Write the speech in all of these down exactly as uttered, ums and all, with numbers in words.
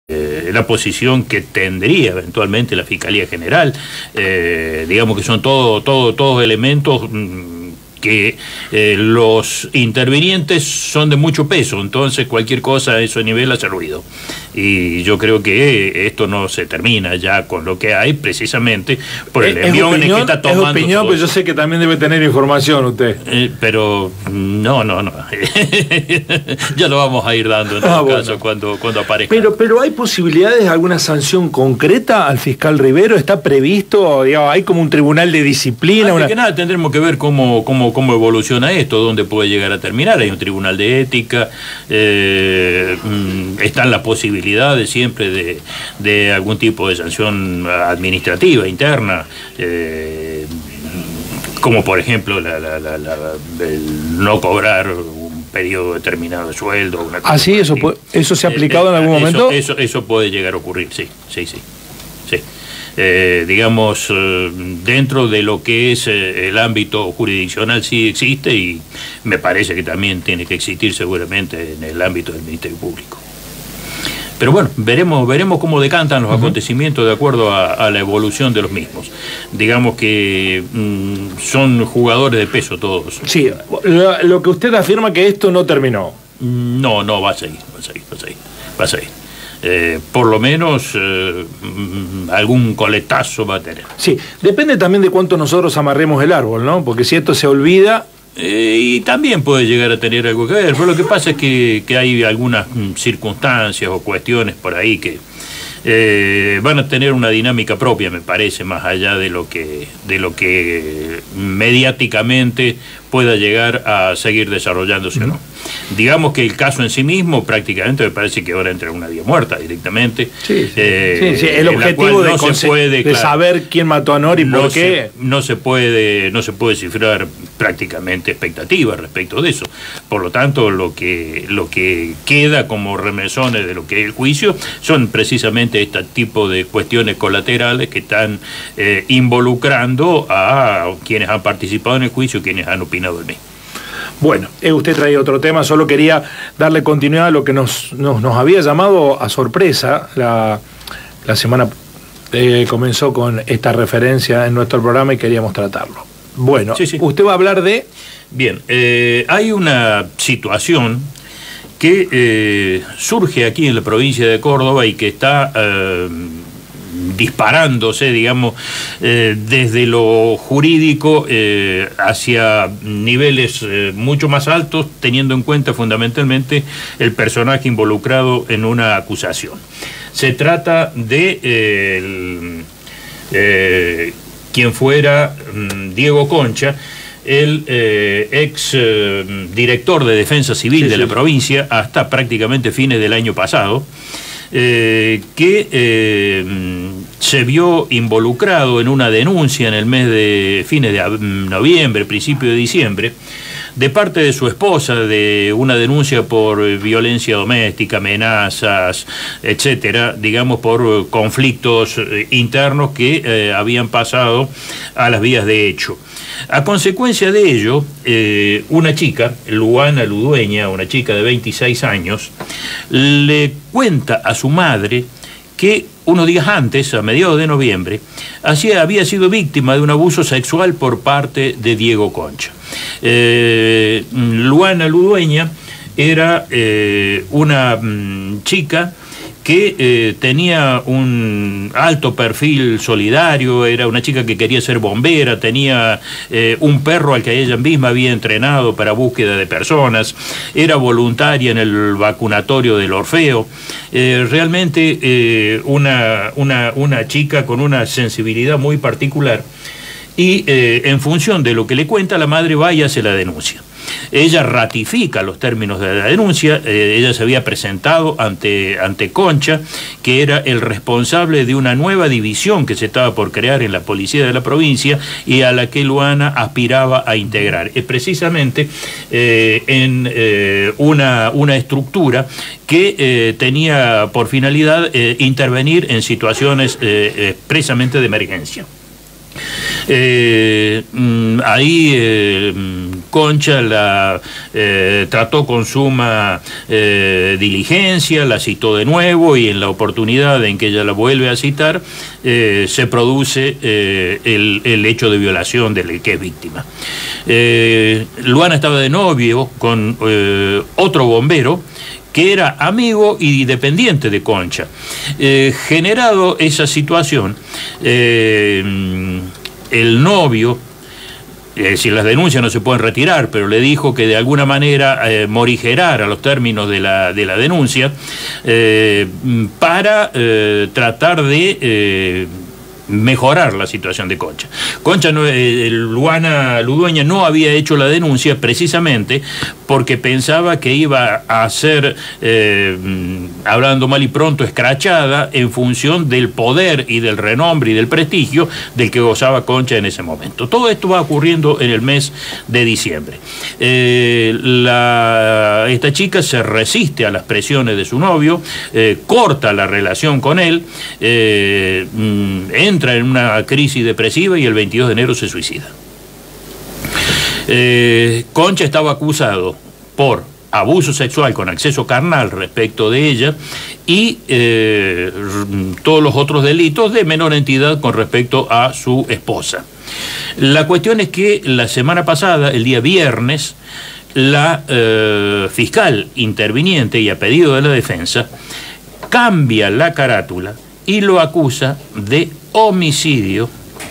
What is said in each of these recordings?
Eh, la posición que tendría eventualmente la Fiscalía General, eh, digamos que son todo, todo, todos elementos mmm, que eh, los intervinientes son de mucho peso, entonces cualquier cosa a ese nivel hace ruido. Y yo creo que esto no se termina ya con lo que hay, precisamente por el envión que está tomando. Es opinión, pero yo sé que también debe tener información usted. Eh, pero no, no, no. Ya lo vamos a ir dando en todo ah, bueno. caso cuando, cuando aparezca. Pero, pero ¿hay posibilidades de alguna sanción concreta al fiscal Rivero? ¿Está previsto? Digamos, ¿hay como un tribunal de disciplina? Antes una... que nada tendremos que ver cómo, cómo, cómo evoluciona esto, dónde puede llegar a terminar. Hay un tribunal de ética, eh, están las posibilidades de siempre de, de algún tipo de sanción administrativa interna, eh, como por ejemplo la, la, la, la, el no cobrar un periodo determinado de sueldo. Una ¿Ah, sí? ¿Eso, puede, ¿Eso se ha aplicado eh, eh, en algún eso, momento? Eso, eso puede llegar a ocurrir, sí, sí, sí. sí. Eh, digamos, eh, dentro de lo que es eh, el ámbito jurisdiccional sí existe, y me parece que también tiene que existir seguramente en el ámbito del Ministerio Público. Pero bueno, veremos, veremos cómo decantan los uh-huh. acontecimientos de acuerdo a, a la evolución de los mismos. Digamos que mmm, son jugadores de peso todos. Sí, lo, lo que usted afirma que esto no terminó. No, no, va a seguir, va a seguir, va a seguir, va a seguir. Eh, por lo menos eh, algún coletazo va a tener. Sí, depende también de cuánto nosotros amarremos el árbol, ¿no? Porque si esto se olvida... Eh, y también puede llegar a tener algo que ver, pero lo que pasa es que, que hay algunas mm, circunstancias o cuestiones por ahí que eh, van a tener una dinámica propia, me parece, más allá de lo que, de lo que mediáticamente pueda llegar a seguir desarrollándose o no. Digamos que el caso en sí mismo prácticamente me parece que ahora entra en una vía muerta directamente. Sí, sí, eh, sí, sí. El objetivo de, no se puede, de claro, saber quién mató a Nori y no por qué. Se, no, se puede, no se puede cifrar prácticamente expectativas respecto de eso. Por lo tanto, lo que, lo que queda como remesones de lo que es el juicio son precisamente este tipo de cuestiones colaterales que están eh, involucrando a quienes han participado en el juicio, quienes han opinado del mismo. Bueno, eh, usted traía otro tema, solo quería darle continuidad a lo que nos, nos, nos había llamado a sorpresa. La, la semana eh, comenzó con esta referencia en nuestro programa y queríamos tratarlo. Bueno, sí, sí. Usted va a hablar de... Bien, eh, hay una situación que eh, surge aquí en la provincia de Córdoba y que está... Eh, disparándose, digamos, eh, desde lo jurídico eh, hacia niveles eh, mucho más altos, teniendo en cuenta fundamentalmente el personaje involucrado en una acusación. Se trata de eh, el, eh, quien fuera mm, Diego Concha, el eh, ex eh, director de Defensa Civil sí, de sí. la provincia hasta prácticamente fines del año pasado, Eh, que eh, se vio involucrado en una denuncia en el mes de fines de noviembre, principio de diciembre, de parte de su esposa, de una denuncia por violencia doméstica, amenazas, etcétera, digamos por conflictos internos que eh, habían pasado a las vías de hecho. A consecuencia de ello, eh, una chica, Luana Ludueña, una chica de veintiséis años, le cuenta a su madre que unos días antes, a mediados de noviembre, hacía, había sido víctima de un abuso sexual por parte de Diego Concha. Eh, Luana Ludueña era eh, una mm, chica que eh, tenía un alto perfil solidario, era una chica que quería ser bombera, tenía eh, un perro al que ella misma había entrenado para búsqueda de personas, era voluntaria en el vacunatorio del Orfeo, eh, realmente eh, una, una, una chica con una sensibilidad muy particular, y eh, en función de lo que le cuenta, la madre va y hace la denuncia. Ella ratifica los términos de la denuncia, eh, ella se había presentado ante, ante Concha, que era el responsable de una nueva división que se estaba por crear en la policía de la provincia y a la que Luana aspiraba a integrar. Es precisamente eh, en eh, una, una estructura que eh, tenía por finalidad eh, intervenir en situaciones eh, expresamente de emergencia. Eh, ahí eh, Concha la eh, trató con suma eh, diligencia, la citó de nuevo y en la oportunidad en que ella la vuelve a citar eh, se produce eh, el, el hecho de violación del que es víctima. Eh, Luana estaba de novio con eh, otro bombero que era amigo y dependiente de Concha. Eh, generado esa situación, eh, el novio, es decir, las denuncias no se pueden retirar, pero le dijo que de alguna manera eh, morigerara los términos de la, de la denuncia eh, para eh, tratar de eh, mejorar la situación de Concha. Concha, no, eh, Luana Ludueña no había hecho la denuncia precisamente porque pensaba que iba a ser, eh, hablando mal y pronto, escrachada en función del poder y del renombre y del prestigio del que gozaba Concha en ese momento. Todo esto va ocurriendo en el mes de diciembre. Eh, la, esta chica se resiste a las presiones de su novio, eh, corta la relación con él, eh, en entra en una crisis depresiva y el veintidós de enero se suicida. Eh, Concha estaba acusado por abuso sexual con acceso carnal respecto de ella y eh, todos los otros delitos de menor entidad con respecto a su esposa. La cuestión es que la semana pasada, el día viernes, la eh, fiscal interviniente y a pedido de la defensa cambia la carátula y lo acusa de homicidio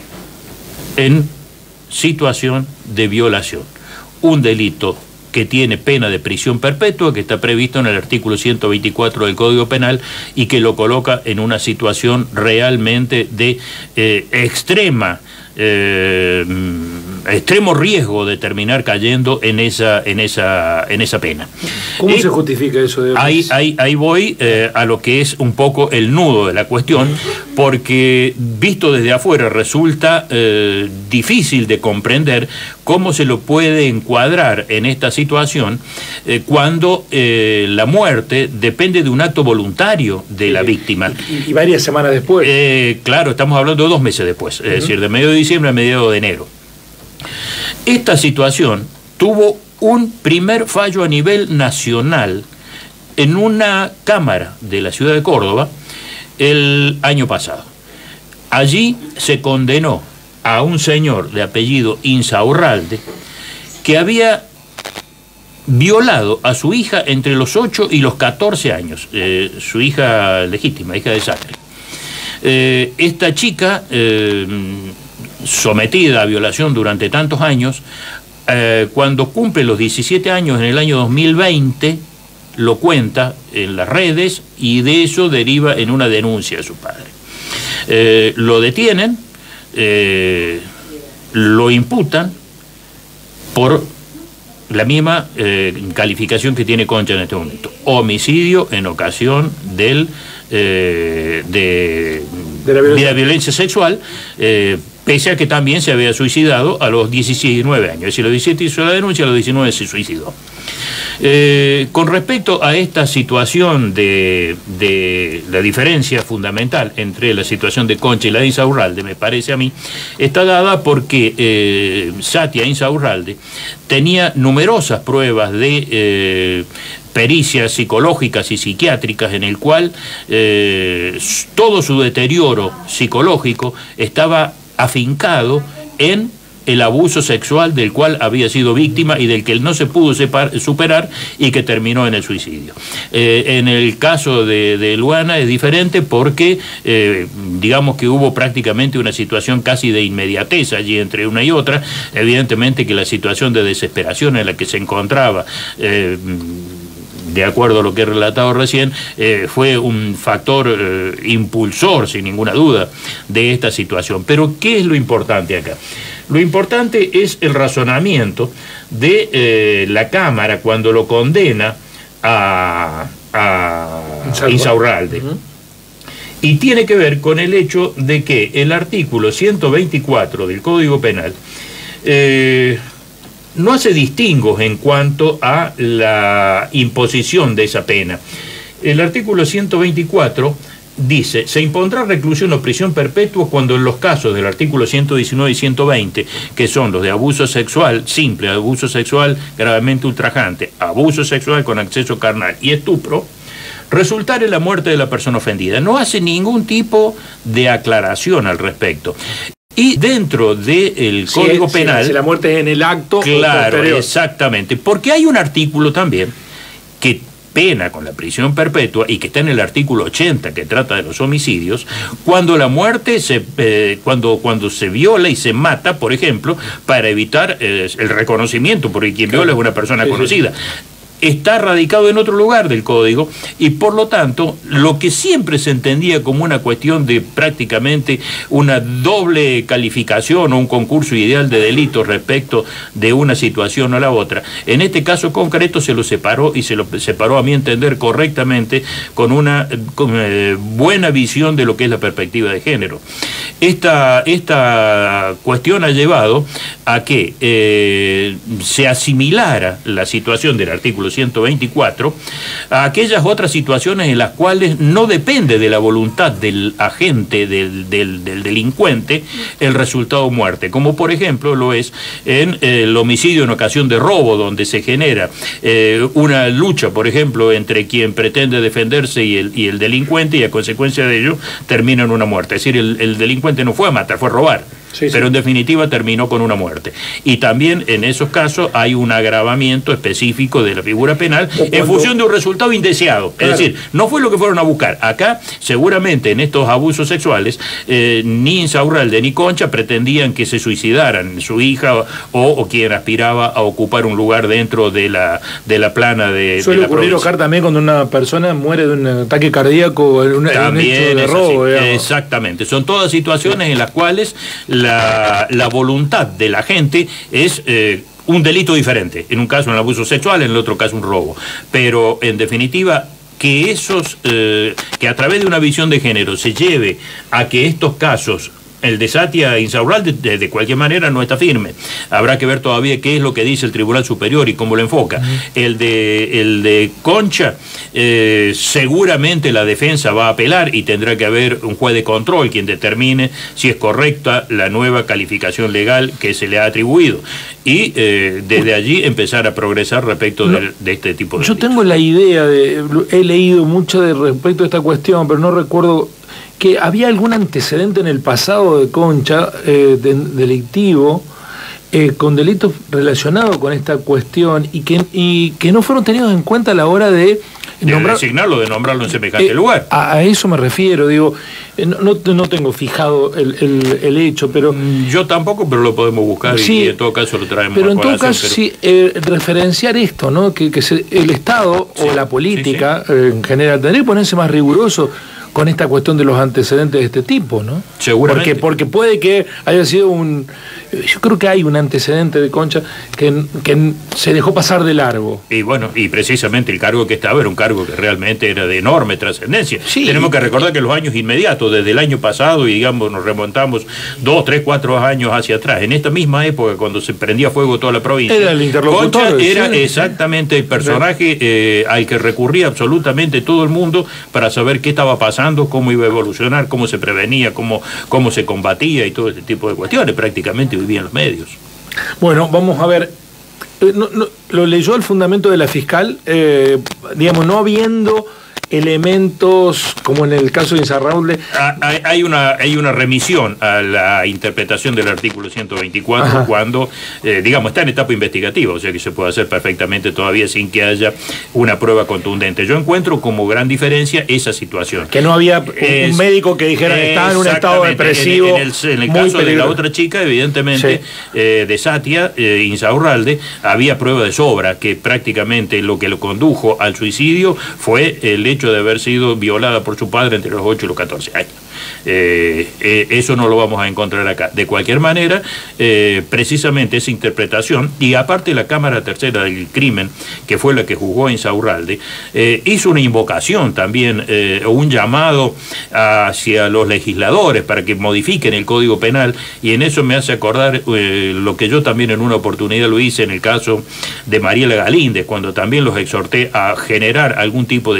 en situación de violación. Un delito que tiene pena de prisión perpetua, que está previsto en el artículo ciento veinticuatro del Código Penal y que lo coloca en una situación realmente de eh, extrema eh, extremo riesgo de terminar cayendo en esa en esa en esa pena. ¿Cómo eh, se justifica eso? De ahí, ahí, ahí voy eh, a lo que es un poco el nudo de la cuestión, porque visto desde afuera resulta eh, difícil de comprender cómo se lo puede encuadrar en esta situación eh, cuando eh, la muerte depende de un acto voluntario de la víctima. Y, y varias semanas después. Eh, claro, estamos hablando de dos meses después, es uh-huh. decir, de medio de diciembre a mediados de enero. Esta situación tuvo un primer fallo a nivel nacional en una cámara de la ciudad de Córdoba el año pasado. Allí se condenó a un señor de apellido Insaurralde que había violado a su hija entre los ocho y los catorce años, eh, su hija legítima, hija de sangre. Eh, esta chica, eh, sometida a violación durante tantos años, eh, cuando cumple los diecisiete años en el año dos mil veinte, lo cuenta en las redes y de eso deriva en una denuncia de su padre. Eh, lo detienen, eh, lo imputan por la misma eh, calificación que tiene Concha en este momento: homicidio en ocasión del eh, de, de, la violencia. de la violencia sexual, eh, pese a que también se había suicidado a los diecinueve años. Es decir, a los diecisiete hizo la denuncia, a los diecinueve se suicidó. Eh, con respecto a esta situación de, de la diferencia fundamental entre la situación de Concha y la de Insaurralde, me parece a mí, está dada porque eh, Satia Insaurralde tenía numerosas pruebas de eh, pericias psicológicas y psiquiátricas en el cual eh, todo su deterioro psicológico estaba afincado en el abuso sexual del cual había sido víctima y del que él no se pudo separ, superar y que terminó en el suicidio. Eh, en el caso de, de Luana es diferente porque eh, digamos que hubo prácticamente una situación casi de inmediatez allí entre una y otra. Evidentemente que la situación de desesperación en la que se encontraba, eh, de acuerdo a lo que he relatado recién, eh, fue un factor eh, impulsor, sin ninguna duda, de esta situación. Pero, ¿qué es lo importante acá? Lo importante es el razonamiento de eh, la Cámara cuando lo condena a, a Insaurralde. Uh-huh. Y tiene que ver con el hecho de que el artículo ciento veinticuatro del Código Penal eh, no hace distingos en cuanto a la imposición de esa pena. El artículo ciento veinticuatro dice, se impondrá reclusión o prisión perpetua cuando en los casos del artículo ciento diecinueve y ciento veinte, que son los de abuso sexual simple, abuso sexual gravemente ultrajante, abuso sexual con acceso carnal y estupro, resultare la muerte de la persona ofendida. No hace ningún tipo de aclaración al respecto. Y dentro del sí, Código sí, Penal... Si la muerte es en el acto... Claro, exactamente. Porque hay un artículo también que pena con la prisión perpetua y que está en el artículo ochenta, que trata de los homicidios, cuando la muerte se eh, cuando cuando se viola y se mata, por ejemplo, para evitar eh, el reconocimiento, porque quien viola es una persona sí, conocida. Sí. Está radicado en otro lugar del código y por lo tanto lo que siempre se entendía como una cuestión de prácticamente una doble calificación o un concurso ideal de delitos respecto de una situación a la otra, en este caso concreto se lo separó y se lo separó a mi entender correctamente con una con, eh, buena visión de lo que es la perspectiva de género. Esta, esta cuestión ha llevado a que eh, se asimilara la situación del artículo ciento veinticuatro a aquellas otras situaciones en las cuales no depende de la voluntad del agente, del, del, del delincuente, el resultado muerte, como por ejemplo lo es en el homicidio en ocasión de robo, donde se genera eh, una lucha, por ejemplo, entre quien pretende defenderse y el, y el delincuente, y a consecuencia de ello termina en una muerte. Es decir, el, el delincuente no fue a matar, fue a robar. Sí, pero sí. En definitiva terminó con una muerte. Y también en esos casos hay un agravamiento específico de la figura penal cuando... en función de un resultado indeseado. Claro. Es decir, no fue lo que fueron a buscar. Acá, seguramente en estos abusos sexuales, eh, ni Insaurralde ni Concha pretendían que se suicidaran su hija o, o quien aspiraba a ocupar un lugar dentro de la, de la plana de, Suele de la ocurrir Oscar también cuando una persona muere de un ataque cardíaco en un, también un hecho de robo. Exactamente. Son todas situaciones en las cuales La, la voluntad de la gente es eh, un delito diferente. En un caso un abuso sexual, en el otro caso un robo. Pero en definitiva, que esos, eh, que a través de una visión de género se lleve a que estos casos, el de Satia Insaurralde de, de cualquier manera no está firme. Habrá que ver todavía qué es lo que dice el Tribunal Superior y cómo lo enfoca. Uh-huh. El de el de Concha, eh, seguramente la defensa va a apelar y tendrá que haber un juez de control quien determine si es correcta la nueva calificación legal que se le ha atribuido. Y eh, desde allí empezar a progresar respecto no, de, de este tipo de Yo delitos. tengo la idea, de, he leído mucho de respecto a esta cuestión, pero no recuerdo que había algún antecedente en el pasado de Concha eh, de, delictivo eh, con delitos relacionados con esta cuestión y que, y que no fueron tenidos en cuenta a la hora de nombrar, de designarlo, de nombrarlo en semejante eh, lugar. A, a eso me refiero, digo, eh, no, no, no tengo fijado el, el, el hecho, pero... Yo tampoco, pero lo podemos buscar sí, y en todo caso lo traemos pero a en todo caso, pero... sí, eh, referenciar esto, ¿no? Que, que se, el Estado sí, o la política sí, sí. Eh, en general tendría que ponerse más riguroso con esta cuestión de los antecedentes de este tipo, ¿no? Seguramente. Porque, porque puede que haya sido un... Yo creo que hay un antecedente de Concha que, que se dejó pasar de largo. Y bueno, y precisamente el cargo que estaba era un cargo que realmente era de enorme trascendencia. Sí. Tenemos que recordar que los años inmediatos, desde el año pasado, y digamos, nos remontamos dos, tres, cuatro años hacia atrás, en esta misma época, cuando se prendía fuego toda la provincia, era el interlocutor. Concha era sí, exactamente el personaje eh, al que recurría absolutamente todo el mundo para saber qué estaba pasando, cómo iba a evolucionar, cómo se prevenía, cómo, cómo se combatía y todo este tipo de cuestiones. Prácticamente vivía en los medios. Bueno, vamos a ver. No, no, lo leyó el fundamento de la fiscal, eh, digamos, no habiendo elementos como en el caso de Insaurralde. Hay, hay, una, hay una remisión a la interpretación del artículo ciento veinticuatro. Ajá. Cuando, eh, digamos, está en etapa investigativa, o sea que se puede hacer perfectamente todavía sin que haya una prueba contundente. Yo encuentro como gran diferencia esa situación. Que no había un, es, un médico que dijera que estaba en un estado depresivo. En, en el, en el caso peligroso. De la otra chica, evidentemente, sí. eh, de Satia eh, Insaurralde, había prueba de sobra que prácticamente lo que lo condujo al suicidio fue el hecho de haber sido violada por su padre entre los ocho y los catorce años. Eh, eh, eso no lo vamos a encontrar acá. De cualquier manera, eh, precisamente esa interpretación, y aparte la Cámara Tercera del Crimen, que fue la que juzgó a Insaurralde, eh, hizo una invocación también, eh, o un llamado hacia los legisladores para que modifiquen el Código Penal, y en eso me hace acordar eh, lo que yo también en una oportunidad lo hice en el caso de Mariela Galíndez, cuando también los exhorté a generar algún tipo de cambio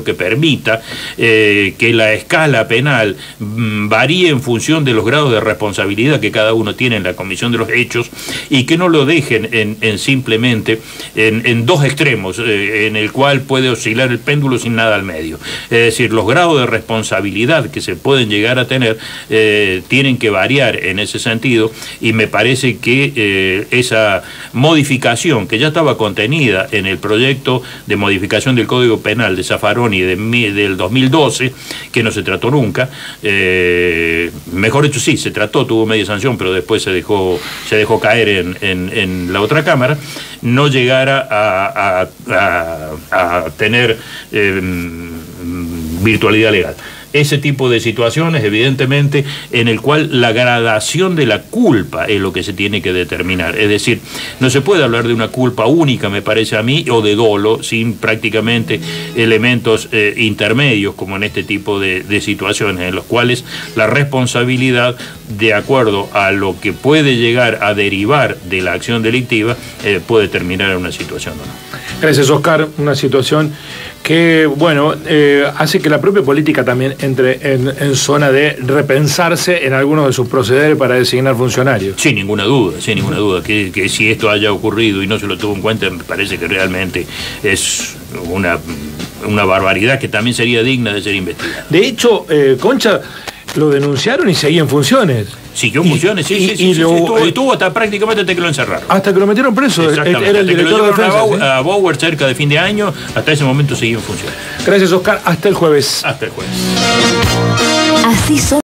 que permita eh, que la escala penal mmm, varíe en función de los grados de responsabilidad que cada uno tiene en la comisión de los hechos y que no lo dejen en, en simplemente en, en dos extremos, eh, en el cual puede oscilar el péndulo sin nada al medio. Es decir, los grados de responsabilidad que se pueden llegar a tener eh, tienen que variar en ese sentido, y me parece que eh, esa modificación que ya estaba contenida en el proyecto de modificación del Código Penal de Zaffaroni de, del dos mil doce, que no se trató nunca, eh, mejor dicho sí, se trató, tuvo media sanción, pero después se dejó, se dejó caer en, en, en la otra Cámara, no llegara a, a, a, a tener eh, virtualidad legal. Ese tipo de situaciones, evidentemente, en el cual la gradación de la culpa es lo que se tiene que determinar. Es decir, no se puede hablar de una culpa única, me parece a mí, o de dolo, sin prácticamente elementos eh, intermedios, como en este tipo de, de situaciones, en los cuales la responsabilidad, de acuerdo a lo que puede llegar a derivar de la acción delictiva, eh, puede terminar en una situación o no. Gracias, Oscar. Una situación que, bueno, eh, hace que la propia política también entre en, en zona de repensarse en algunos de sus procederes para designar funcionarios. Sin ninguna duda, sin ninguna duda, que, que si esto haya ocurrido y no se lo tuvo en cuenta, me parece que realmente es una, una barbaridad que también sería digna de ser investigada. De hecho, eh, Concha, lo denunciaron y seguía en funciones. Siguió en funciones, sí, y, sí, sí, y sí, lo, sí, estuvo, estuvo hasta prácticamente hasta que lo encerraron. Hasta que lo metieron preso, era el director de defensa. A, ¿sí? a Bauer cerca de fin de año, hasta ese momento seguía en funciones. Gracias, Oscar, hasta el jueves. Hasta el jueves. Así son.